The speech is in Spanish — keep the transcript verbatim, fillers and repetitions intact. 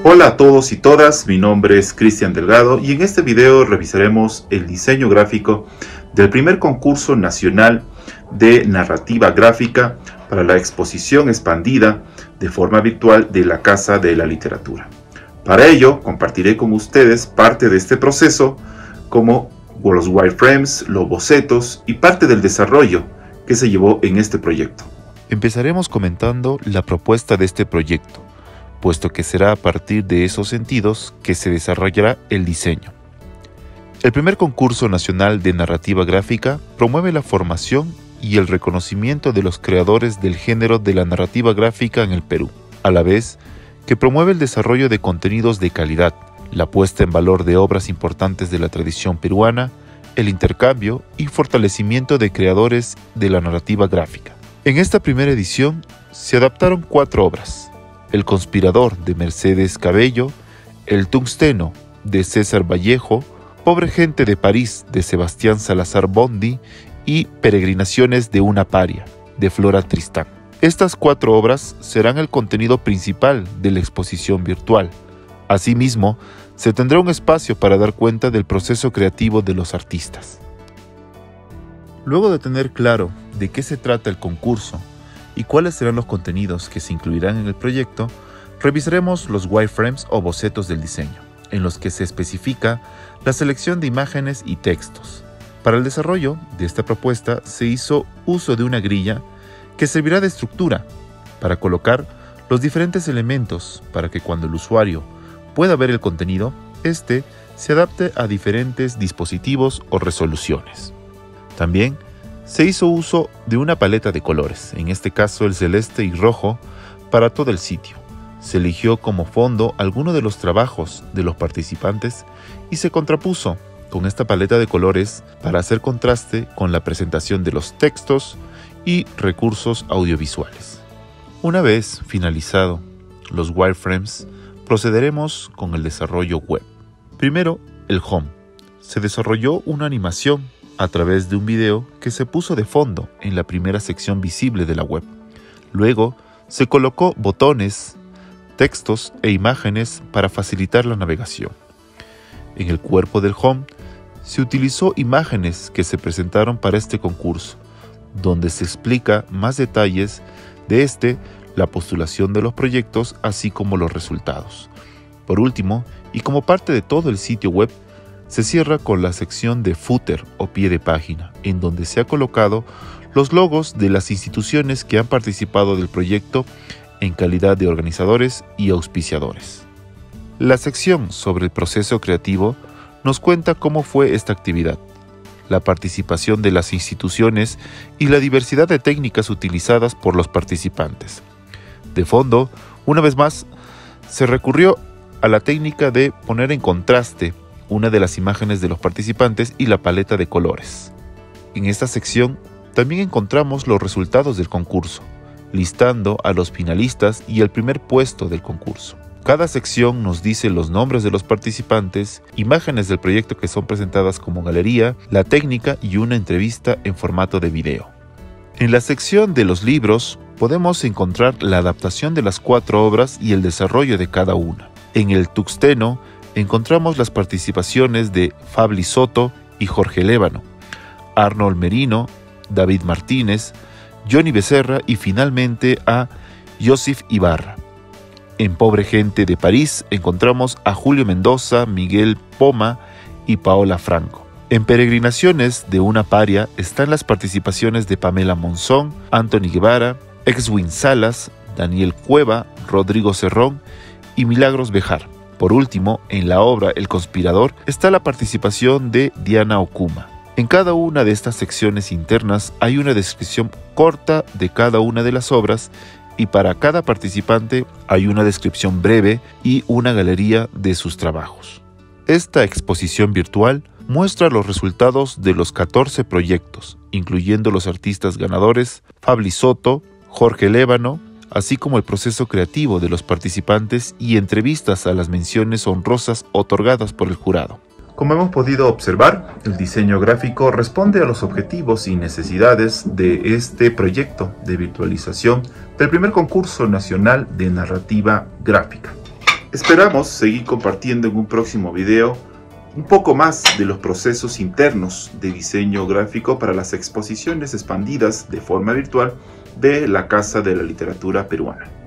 Hola a todos y todas, mi nombre es Cristian Delgado y en este video revisaremos el diseño gráfico del primer concurso nacional de narrativa gráfica para la exposición expandida de forma virtual de la Casa de la Literatura. Para ello compartiré con ustedes parte de este proceso como los wireframes, los bocetos y parte del desarrollo que se llevó en este proyecto. Empezaremos comentando la propuesta de este proyecto, puesto que será a partir de esos sentidos que se desarrollará el diseño. El primer concurso nacional de narrativa gráfica promueve la formación y el reconocimiento de los creadores del género de la narrativa gráfica en el Perú, a la vez que promueve el desarrollo de contenidos de calidad, la puesta en valor de obras importantes de la tradición peruana, el intercambio y fortalecimiento de creadores de la narrativa gráfica. En esta primera edición se adaptaron cuatro obras: El Conspirador de Mercedes Cabello, El Tungsteno de César Vallejo, Pobre Gente de París de Sebastián Salazar Bondy y Peregrinaciones de una Paria de Flora Tristán. Estas cuatro obras serán el contenido principal de la exposición virtual. Asimismo, se tendrá un espacio para dar cuenta del proceso creativo de los artistas. Luego de tener claro de qué se trata el concurso y cuáles serán los contenidos que se incluirán en el proyecto, revisaremos los wireframes o bocetos del diseño, en los que se especifica la selección de imágenes y textos. Para el desarrollo de esta propuesta se hizo uso de una grilla que servirá de estructura para colocar los diferentes elementos para que cuando el usuario pueda ver el contenido, este se adapte a diferentes dispositivos o resoluciones. También se hizo uso de una paleta de colores, en este caso el celeste y rojo, para todo el sitio. Se eligió como fondo alguno de los trabajos de los participantes y se contrapuso con esta paleta de colores para hacer contraste con la presentación de los textos y recursos audiovisuales. Una vez finalizado los wireframes, procederemos con el desarrollo web. Primero, el home. Se desarrolló una animación a través de un video que se puso de fondo en la primera sección visible de la web. Luego, se colocó botones, textos e imágenes para facilitar la navegación. En el cuerpo del home, se utilizó imágenes que se presentaron para este concurso, donde se explica más detalles de este, la postulación de los proyectos, así como los resultados. Por último, y como parte de todo el sitio web, se cierra con la sección de footer o pie de página, en donde se ha colocado los logos de las instituciones que han participado del proyecto en calidad de organizadores y auspiciadores. La sección sobre el proceso creativo nos cuenta cómo fue esta actividad, la participación de las instituciones y la diversidad de técnicas utilizadas por los participantes. De fondo, una vez más, se recurrió a la técnica de poner en contraste una de las imágenes de los participantes y la paleta de colores. En esta sección también encontramos los resultados del concurso, listando a los finalistas y el primer puesto del concurso. Cada sección nos dice los nombres de los participantes, imágenes del proyecto que son presentadas como galería, la técnica y una entrevista en formato de video. En la sección de los libros podemos encontrar la adaptación de las cuatro obras y el desarrollo de cada una. En El Tungsteno encontramos las participaciones de Fabli Soto y Jorge Lévano, Arnold Merino, David Martínez, Johnny Becerra y finalmente a Joseph Ibarra. En Pobre Gente de París encontramos a Julio Mendoza, Miguel Poma y Paola Franco. En Peregrinaciones de una Paria están las participaciones de Pamela Monzón, Anthony Guevara, Exwin Salas, Daniel Cueva, Rodrigo Cerrón y Milagros Bejar. Por último, en la obra El Conspirador está la participación de Diana Okuma. En cada una de estas secciones internas hay una descripción corta de cada una de las obras y para cada participante hay una descripción breve y una galería de sus trabajos. Esta exposición virtual muestra los resultados de los catorce proyectos, incluyendo los artistas ganadores Fabli Soto, Jorge Lévano, así como el proceso creativo de los participantes y entrevistas a las menciones honrosas otorgadas por el jurado. Como hemos podido observar, el diseño gráfico responde a los objetivos y necesidades de este proyecto de virtualización del primer concurso nacional de narrativa gráfica. Esperamos seguir compartiendo en un próximo video un poco más de los procesos internos de diseño gráfico para las exposiciones expandidas de forma virtual de la Casa de la Literatura Peruana.